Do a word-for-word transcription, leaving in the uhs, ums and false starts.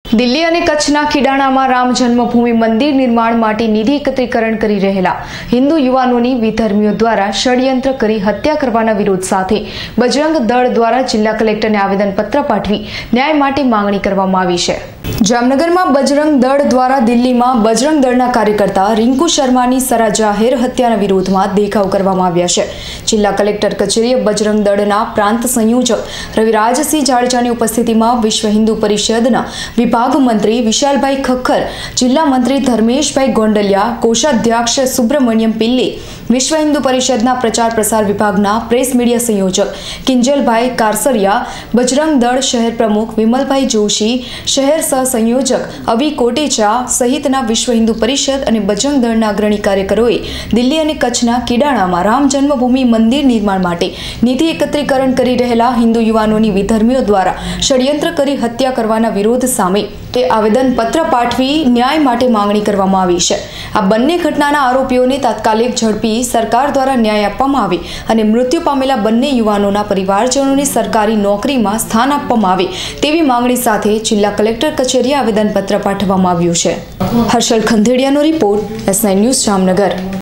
દિલ્હી અને કચ્છના ખીડાણામાં રામ જન્મભૂમિ મંદિર નિર્માણ માટે નિધિ એકત્રીકરણ કરી રહેલા હિન્દુ યુવાનોની વિધર્મીઓ દ્વારા ષડયંત્ર કરી હત્યા કરવાના વિરોધ સાથે બજરંગ દળ દ્વારા જિલ્લા કલેક્ટરને આવેદનપત્ર પાઠવી ન્યાય માટે માંગણી કરવામાં આવી છે। જામનગરમાં બજરંગ દળ દ્વારા દિલ્હીમાં બજરંગ દળના કાર્યકર્તા રિંકુ શર્માની સરા જાહેર હત્યાના વિરોધમાં દેખાવ કરવામાં આવ્યા છે। જિલ્લા કલેક્ટર કચેરીએ બજરંગ દળના પ્રાંત સંયોજક રવિરાજસિંહ જાડેજાની ઉપસ્થિતિમાં વિશ્વ હિન્દુ પરિષદના વિભાગ મંત્રી વિશાલભાઈ ખખ્ખર, જિલ્લા મંત્રી ધર્મેશભાઈ ગોંડલિયા, કોષાધ્યક્ષ સુબ્રમણ્યમ પિલ્લે, વિશ્વ હિન્દુ પરિષદના પ્રચાર પ્રસાર વિભાગના પ્રેસ મીડિયા સંયોજક કિંજલભાઈ કારસરિયા, બજરંગ દળ શહેર પ્રમુખ વિમલભાઈ જોશી, શહેર સહ સંયોજક અવી કોટેચા સહિતના વિશ્વ હિન્દુ પરિષદ અને બજરંગ દળના અગ્રણી કાર્યકરોએ દિલ્હી અને કચ્છના કિડાણામાં રામ જન્મભૂમિ મંદિર નિર્માણ માટે નિધિ એકત્રીકરણ કરી રહેલા હિન્દુ યુવાનોની વિધર્મીઓ દ્વારા ષડયંત્ર કરી હત્યા કરવાના વિરોધ સામે તે આવેદનપત્ર પાઠવી ન્યાય માટે માંગણી કરવામાં આવી છે। આ બંને ઘટનાના આરોપીઓને તાત્કાલિક ઝડપી સરકાર દ્વારા ન્યાય આપવામાં આવે અને મૃત્યુ પામેલા બંને યુવાનોના પરિવારજનોને સરકારી નોકરીમાં સ્થાન આપવામાં આવે તેવી માંગણી સાથે જિલ્લા કલેક્ટર કચેરીએ આવેદનપત્ર પાઠવવામાં આવ્યું છે। હર્ષલ ખંધેડિયાનો report, S nine news Jamnagar.